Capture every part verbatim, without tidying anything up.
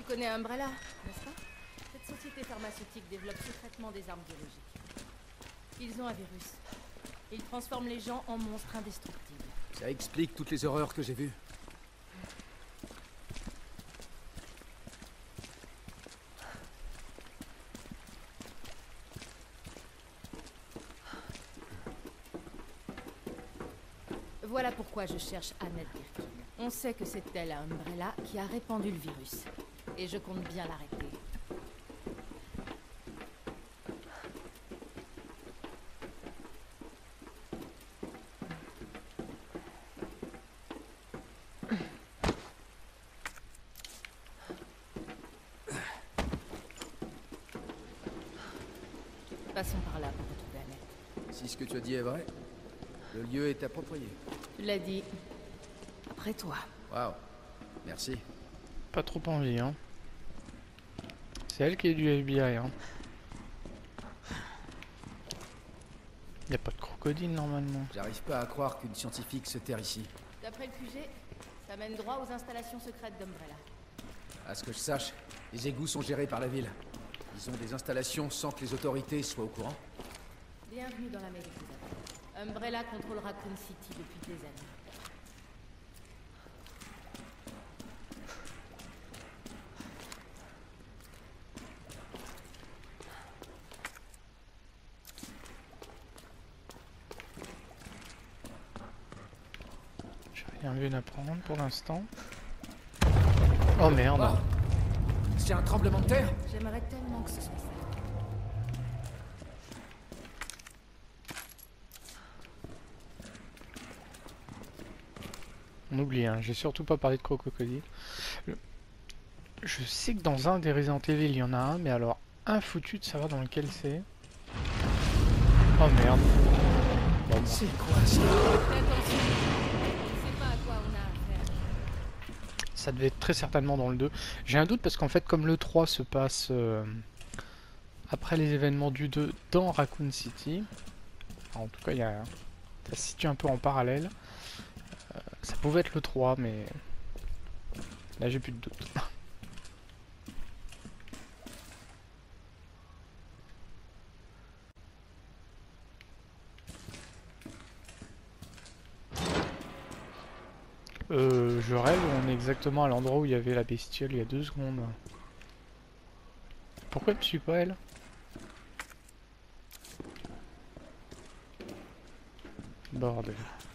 connais Umbrella, n'est-ce pas? Cette société pharmaceutique développe secrètement des armes biologiques. Ils ont un virus. Ils transforment les gens en monstres indestructibles. Ça explique toutes les horreurs que j'ai vues. Voilà pourquoi je cherche Annette Birkin. On sait que c'est elle à Umbrella qui a répandu le virus. Et je compte bien l'arrêter. Passons par là pour retrouver Annette. Si ce que tu as dit est vrai, le lieu est approprié. Tu l'as dit. Après toi. Waouh. Merci. Pas trop envie, hein. C'est elle qui est du F B I, hein. Y a pas de crocodile normalement. J'arrive pas à croire qu'une scientifique se terre ici. D'après le Q G, ça mène droit aux installations secrètes d'Umbrella. À ce que je sache, les égouts sont gérés par la ville. Ils ont des installations sans que les autorités soient au courant. Bienvenue dans la mairie des Avenants. Umbrella contrôle Raccoon City depuis des années. J'ai rien vu d'apprendre pour l'instant. Oh merde. Oh. C'est un tremblement de terre? J'aimerais tellement que ce soit ça. On oublie, hein. J'ai surtout pas parlé de crocodile. Le... Je sais que dans un des Resident Evil il y en a un, mais alors un foutu de savoir dans lequel c'est. Oh merde. Bon, bah. C'est quoi ça? Attention, je sais pas à quoi on a affaire. Ça devait être très certainement dans le deux. J'ai un doute parce qu'en fait comme le trois se passe euh, après les événements du deux dans Raccoon City, en tout cas il y a, ça se situe un peu en parallèle. Euh, ça pouvait être le trois mais là j'ai plus de doute. Euh, je rêve, on est exactement à l'endroit où il y avait la bestiole il y a deux secondes. Pourquoi je ne suis pas elle? Bordel.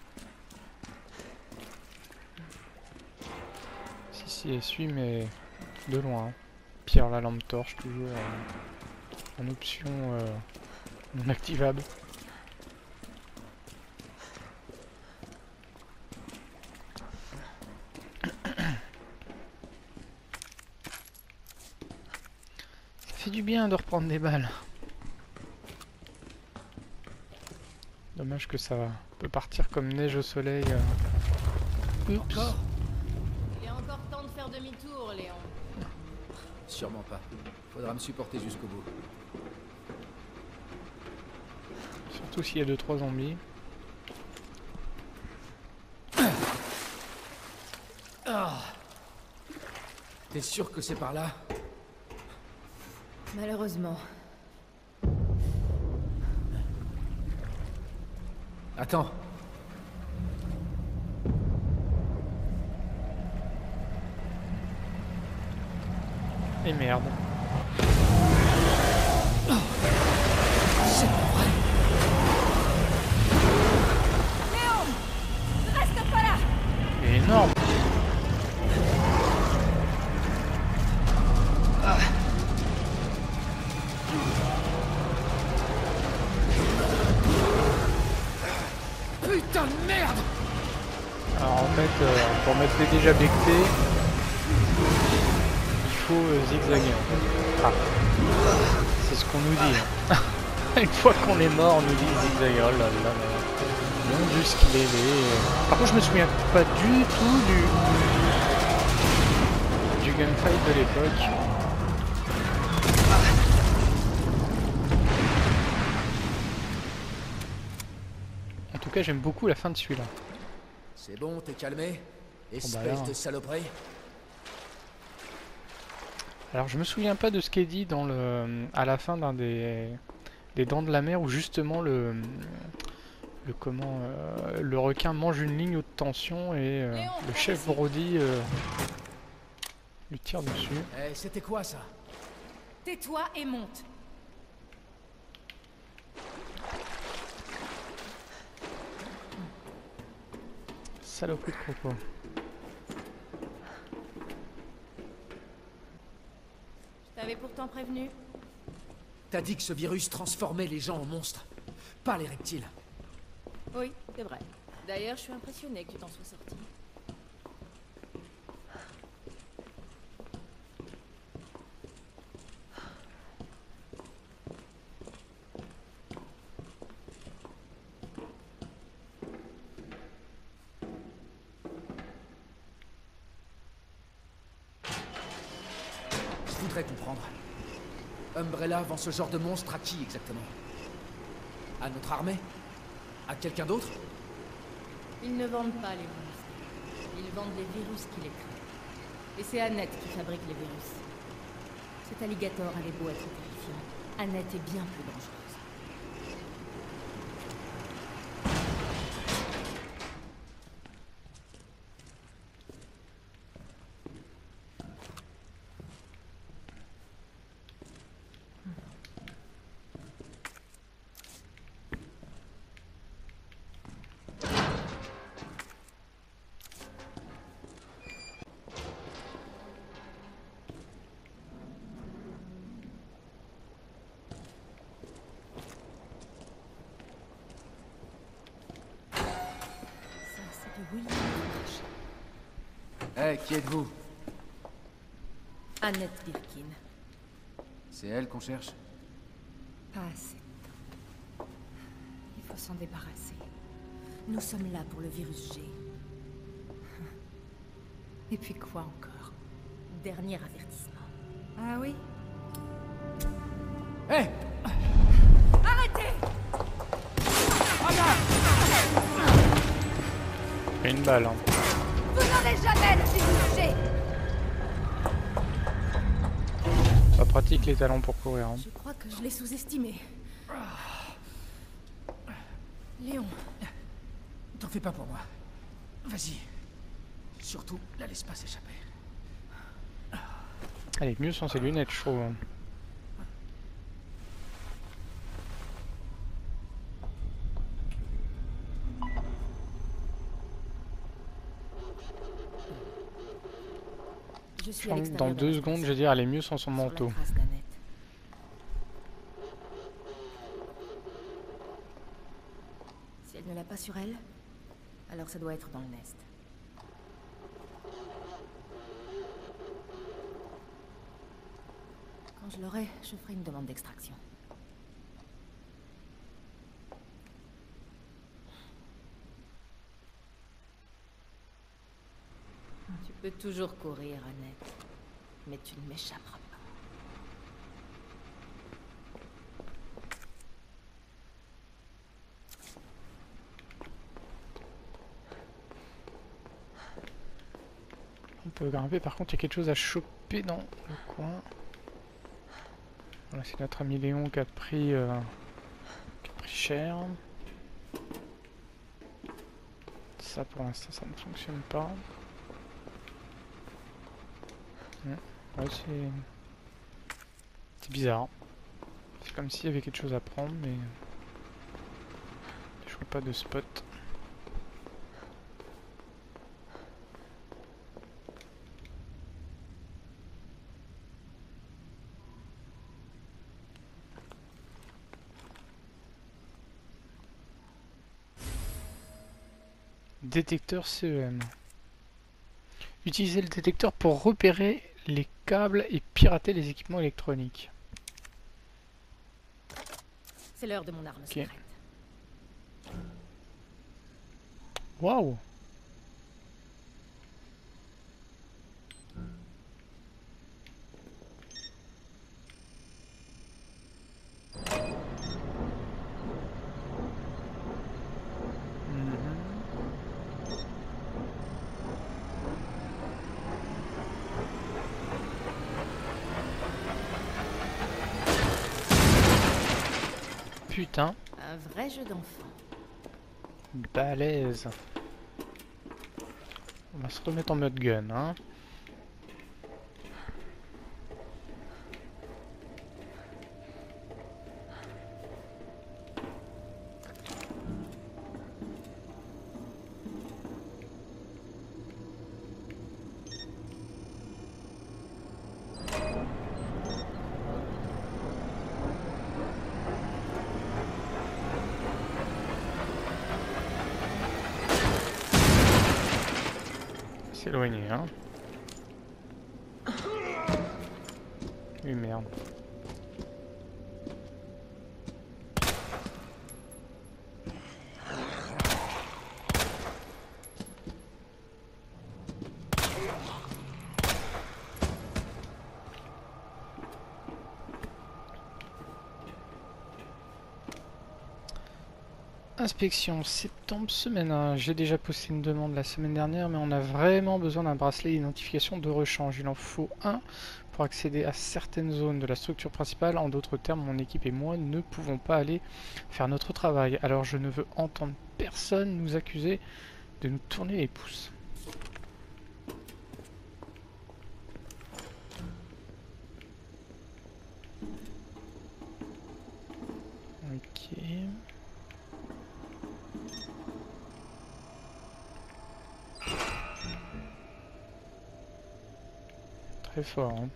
Si si elle suit mais de loin. Pierre la lampe torche toujours euh, en option euh, non activable. Ça fait du bien de reprendre des balles. Dommage que ça peut partir comme neige au soleil. Euh... Oups. Encore? Il est encore temps de faire demi-tour, Léon. Sûrement pas. Faudra me supporter jusqu'au bout. Surtout s'il y a deux trois zombies. Oh. T'es sûr que c'est par là? Malheureusement. Attends. Et merde. C'est pas vrai. Léon! Reste pas là! C'est énorme. Putain de merde! Alors en fait, euh, pour mettre les déjà bectés, il faut euh, zigzaguer. Ah. C'est ce qu'on nous dit. Hein. Une fois qu'on est mort, on nous dit zigzaguer. Oh là là là. Mon Dieu, ce qu'il est laid. Par contre, je me souviens pas du tout du, du gunfight de l'époque. En tout cas, j'aime beaucoup la fin de celui-là. C'est bon, t'es calmé? Espèce Oh bah là. de saloperie. Alors je me souviens pas de ce qui est dit dans le, à la fin d'un des, des Dents de la Mer où justement le, le comment, euh, le requin mange une ligne haute tension et euh, Léon, le par chef ici. Brody euh, lui tire dessus. Eh, c'était quoi ça? Tais-toi et monte. Saloperie de croco. Je t'avais pourtant prévenu. T'as dit que ce virus transformait les gens en monstres, pas les reptiles. Oui, c'est vrai. D'ailleurs, je suis impressionnée que tu t'en sois sorti. Je voudrais comprendre. Umbrella vend ce genre de monstre à qui exactement? À notre armée? À quelqu'un d'autre? Ils ne vendent pas les monstres. Ils vendent les virus qui les créent. Et c'est Annette qui fabrique les virus. Cet alligator avait beau être terrifiant, Annette est bien plus dangereuse. Ça, c'est de William Marsh. Eh, qui êtes-vous? Annette Birkin. C'est elle qu'on cherche? Pas assez de temps. Il faut s'en débarrasser. Nous sommes là pour le virus G. Et puis quoi encore? Dernier avertissement. Ah oui? Eh! Arrêtez! Et une balle. Hein. Vous n'aurez jamais le virus G! Pas pratique les talons pour courir. Hein. Je crois que je l'ai sous-estimé. Léon, T'en fais pas pour moi. Vas-y. Surtout, la laisse pas s'échapper. Elle est mieux sans ses lunettes, je trouve. Hein. je Je suis à pense que l'extérieur dans de deux la secondes, station, je vais dire, elle est mieux sans son sur la manteau. trace d'Annette. Si elle ne l'a pas sur elle, alors ça doit être dans le nest. Quand je l'aurai, je ferai une demande d'extraction. Tu peux toujours courir, Annette, mais tu ne m'échapperas pas. On peut grimper, par contre il y a quelque chose à choper dans le coin. Voilà, c'est notre ami Léon qui a pris, euh, qui a pris cher. Ça pour l'instant ça ne fonctionne pas. Ouais, c'est... c'est bizarre. C'est comme s'il y avait quelque chose à prendre, mais... je vois pas de spot. Détecteur C E M. Utilisez le détecteur pour repérer les câbles et pirater les équipements électroniques. C'est l'heure de mon arme Ok. secrète. Waouh! putain. Un vrai jeu d'enfant. Balèze. On va se remettre en mode gun, hein. S'éloigner, hein. Oui, merde. Inspection septembre, semaine un. J'ai déjà posté une demande la semaine dernière, mais on a vraiment besoin d'un bracelet d'identification de rechange. Il en faut un pour accéder à certaines zones de la structure principale. En d'autres termes, mon équipe et moi ne pouvons pas aller faire notre travail. Alors je ne veux entendre personne nous accuser de nous tourner les pouces. Ok. Très fort, hein.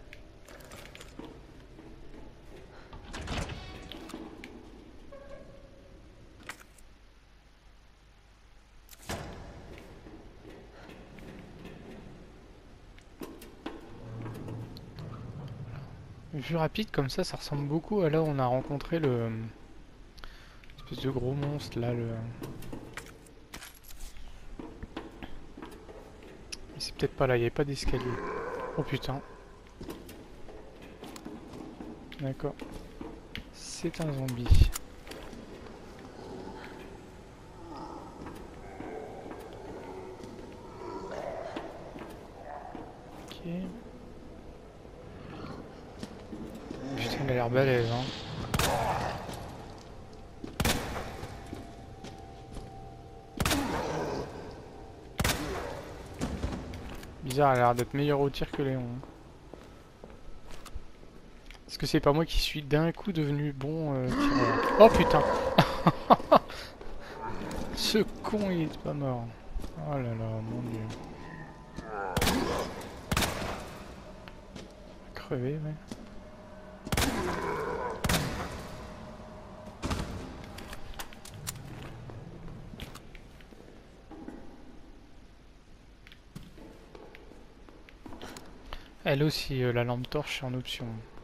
Vue rapide comme ça, ça ressemble beaucoup à là où on a rencontré le espèce de gros monstre là. Le... Mais c'est peut-être pas là, il n'y avait pas d'escalier. Oh putain. D'accord. C'est un zombie. Ok. Putain, il a l'air balèze, hein. Bizarre, il a l'air d'être meilleur au tir que Léon. Est-ce que c'est pas moi qui suis d'un coup devenu bon euh, tireur? Oh putain. Ce con, il est pas mort. Oh là là, mon dieu. Crever, ouais. Elle aussi, euh, la lampe torche en option.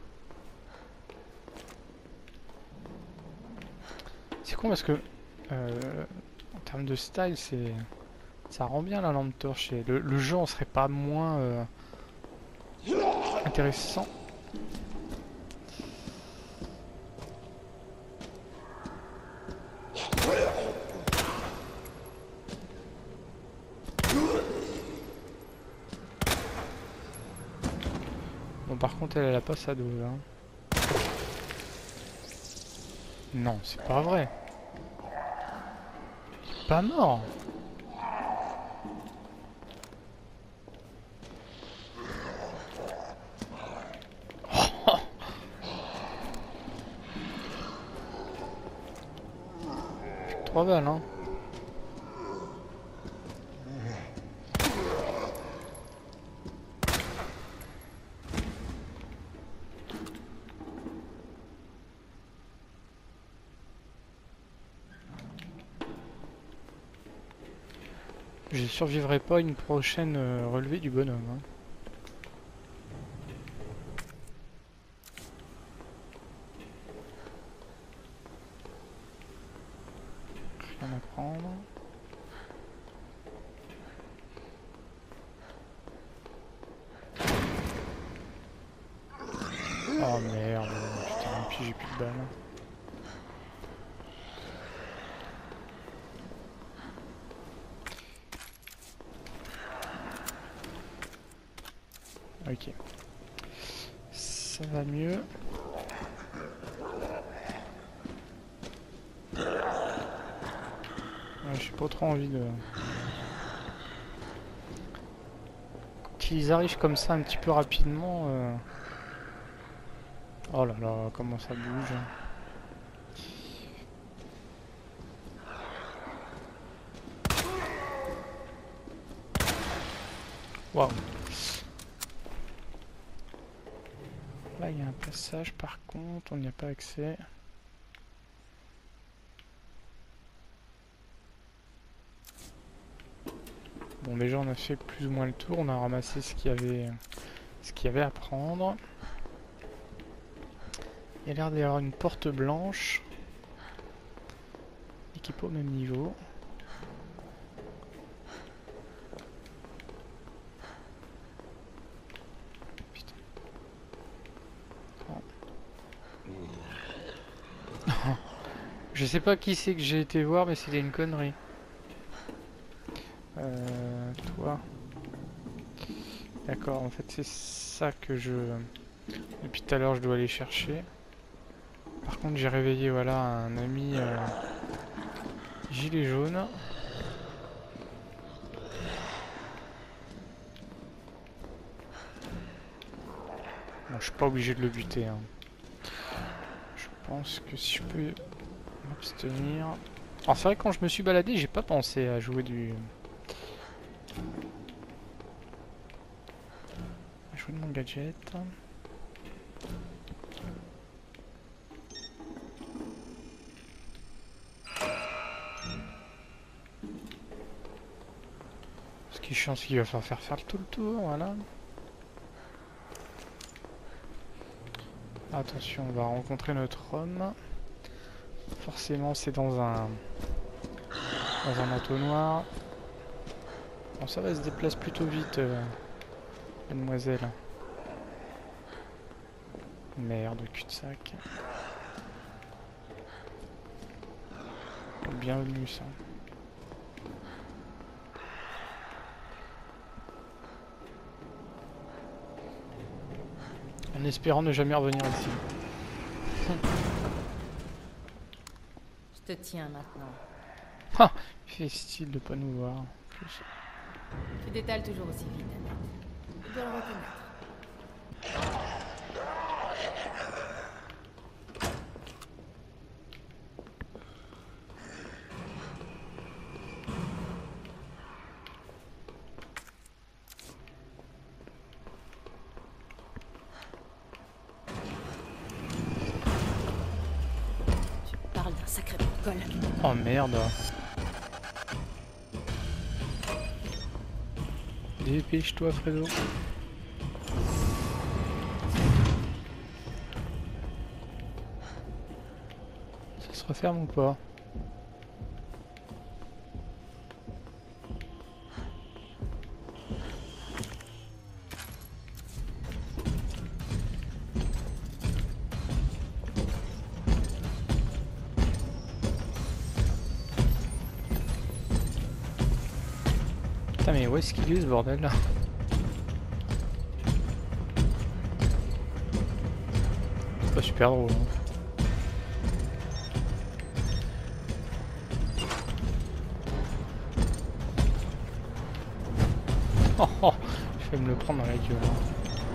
C'est con parce que euh, en termes de style, c'est ça rend bien la lampe torche. Et le, le jeu en serait pas moins euh, intéressant. Bon, par contre, elle, elle a pas sa dose. Hein. Non, c'est pas vrai. Il est pas mort. Trois balles, hein. Je survivrai pas à une prochaine euh, relevée du bonhomme. Hein. Rien à prendre. Oh merde, putain, et puis j'ai plus de balles. Ok. Ça va mieux. pas trop envie de... Quand ils arrivent comme ça un petit peu rapidement... Euh... Oh là là, comment ça bouge. Waouh. Là il y a un passage par contre, on n'y a pas accès. Bon, déjà on a fait plus ou moins le tour, on a ramassé ce qu'il y avait, ce qu'il y avait à prendre. Il y a l'air d'y avoir une porte blanche. Équipée au même niveau. Putain. Oh. Je sais pas qui c'est que j'ai été voir, mais c'était une connerie. Euh, toi. D'accord, en fait c'est ça que je... Depuis tout à l'heure je dois aller chercher. Par contre j'ai réveillé voilà un ami euh, gilet jaune. Bon, je suis pas obligé de le buter. Hein. Je pense que si je peux m'abstenir... Alors c'est vrai que quand je me suis baladé j'ai pas pensé à jouer du... à jouer de mon gadget. Ce qui est chiant, c'est qu'il va falloir faire faire tout le tour, voilà. Attention, on va rencontrer notre homme. Forcément, c'est dans un dans un entonnoir. Bon, ça va, se déplace plutôt vite, euh, mademoiselle. Merde, cul-de-sac. Bienvenue, ça. En espérant ne jamais revenir ici. Je te tiens maintenant. Ah, il fait style de pas nous voir. Plus. Tu détales toujours aussi vite, Annette. Je dois le reconnaître. Tu parles d'un sacré protocole. Oh merde. Dépêche-toi, Fredo. Ça se referme ou pas? Putain, mais où est-ce qu'il est ce bordel là? C'est pas super drôle. Hein. Oh oh, je vais me le prendre dans la gueule. Hein.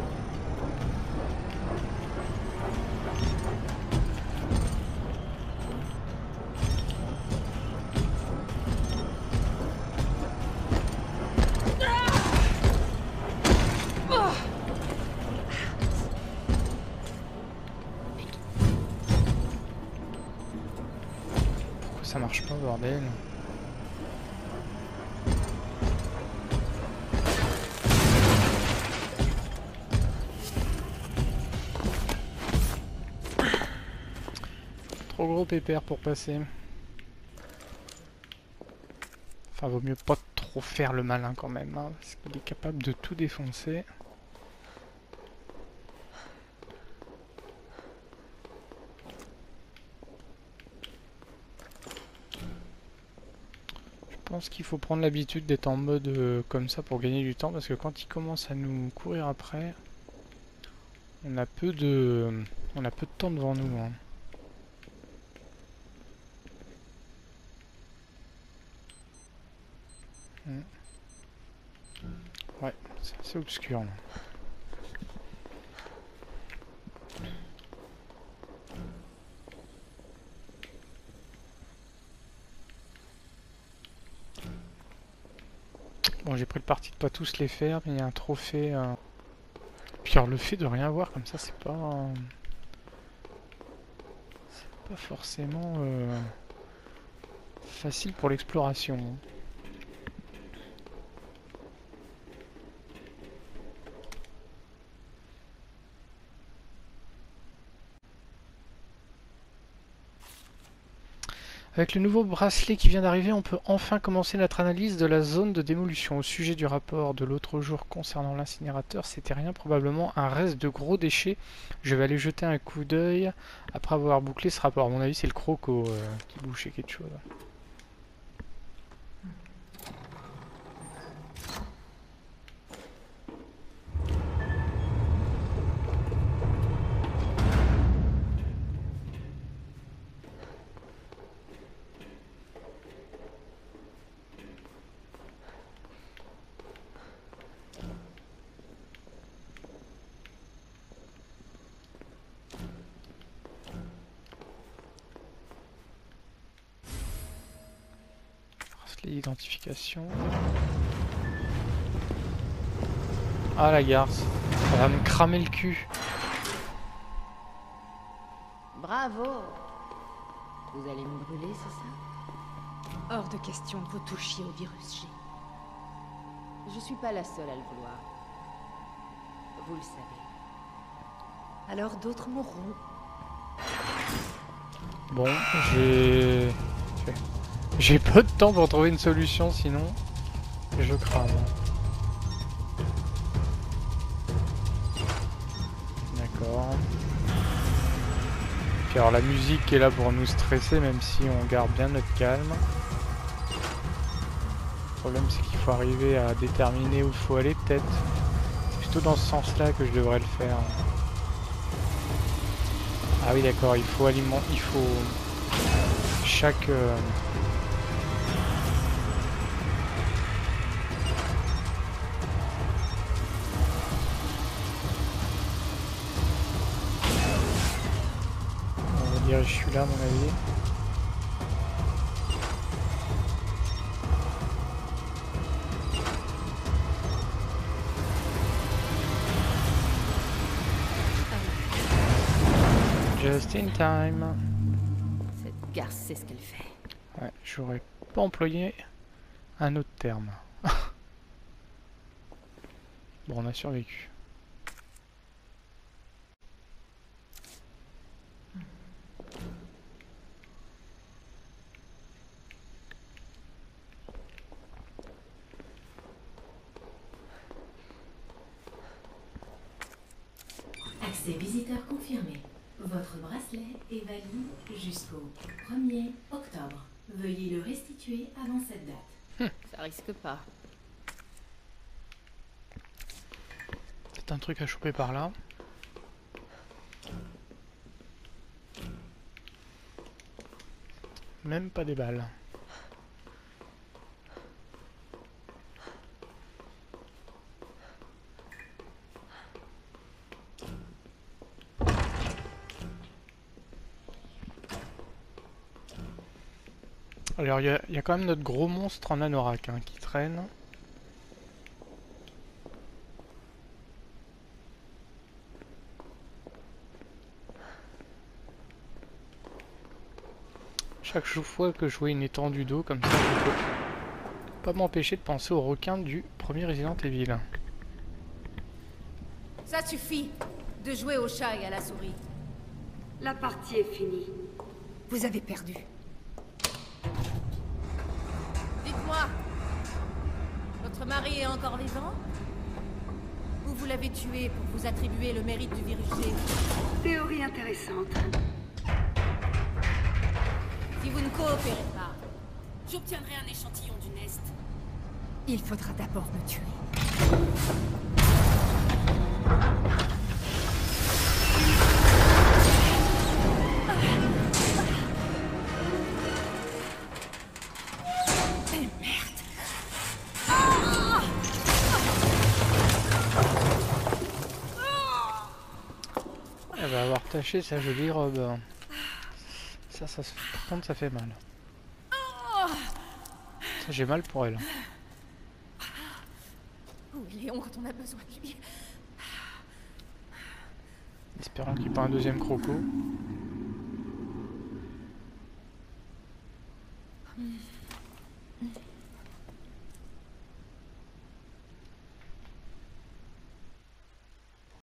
Pourquoi ça marche pas, bordel? Trop gros pépère pour passer. Enfin, vaut mieux pas trop faire le malin quand même, hein, parce qu'il est capable de tout défoncer. Je pense qu'il faut prendre l'habitude d'être en mode euh, comme ça pour gagner du temps, parce que quand il commence à nous courir après, on a peu de, on a peu de temps devant nous. Hein. Mm. Ouais, c'est assez obscur là. Bon, j'ai pris le parti de pas tous les faire, mais il y a un trophée. Euh... Puis alors, le fait de rien voir comme ça, c'est pas. Euh... C'est pas forcément euh... facile pour l'exploration. Avec le nouveau bracelet qui vient d'arriver, on peut enfin commencer notre analyse de la zone de démolition. Au sujet du rapport de l'autre jour concernant l'incinérateur, c'était rien, probablement un reste de gros déchets. Je vais aller jeter un coup d'œil après avoir bouclé ce rapport. À mon avis, c'est le croco euh, qui bouchait quelque chose. L'identification. Ah la garce, ça va me cramer le cul. Bravo. Vous allez me brûler, c'est ça? Hors de question que vous touchiez au virus G. Je suis pas la seule à le vouloir. Vous le savez. Alors d'autres mourront. Bon, j'ai... J'ai peu de temps pour trouver une solution, sinon je crame. D'accord. Puis alors la musique est là pour nous stresser, même si on garde bien notre calme. Le problème c'est qu'il faut arriver à déterminer où il faut aller, peut-être. C'est plutôt dans ce sens-là que je devrais le faire. Ah oui d'accord, il faut alimenter, il faut chaque... Euh... Je suis là à mon avis. Just in time. Cette garce sait ce qu'elle fait. Ouais, j'aurais pas employé un autre terme. Bon, on a survécu. Accès visiteur confirmé. Votre bracelet est valide jusqu'au premier octobre. Veuillez le restituer avant cette date. Ça risque pas. C'est un truc à choper par là. Même pas des balles. Alors il y, y a quand même notre gros monstre en anorak hein, qui traîne. Chaque fois que je vois une étendue d'eau comme ça, je peux pas m'empêcher de penser au requin du premier Resident Evil. Ça suffit de jouer au chat et à la souris. La partie est finie. Vous avez perdu. Dites-moi, votre mari est encore vivant? Ou vous l'avez tué pour vous attribuer le mérite du virus G? Théorie intéressante. Si vous ne coopérez pas, j'obtiendrai un échantillon du Nest. Il faudra d'abord me tuer. attacher sa jolie robe. Ça, ça, ça, par contre, ça fait mal. Ça, j'ai mal pour elle. Où est Léon quand on a besoin de lui? Espérons qu'il n'y ait pas un deuxième croco.